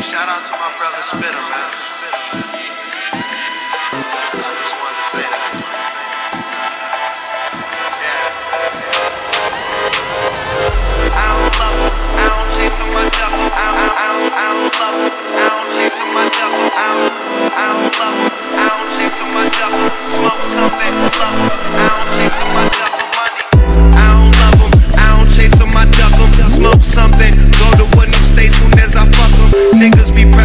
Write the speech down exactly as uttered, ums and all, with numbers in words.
Shout out to my brother Spitter, man. I just wanted to say that. Yeah. I don't love him. I don't chase on my duffel. I don't, I don't, I don't love him. I don't chase on my duffel. I don't, I don't love him. I don't chase on my duffel. Smoke something, love him. I don't chase on my duffel. Money. I don't love him. I don't chase on my duffel. Smoke something. Go to one stay soon as I fuck him. Niggas be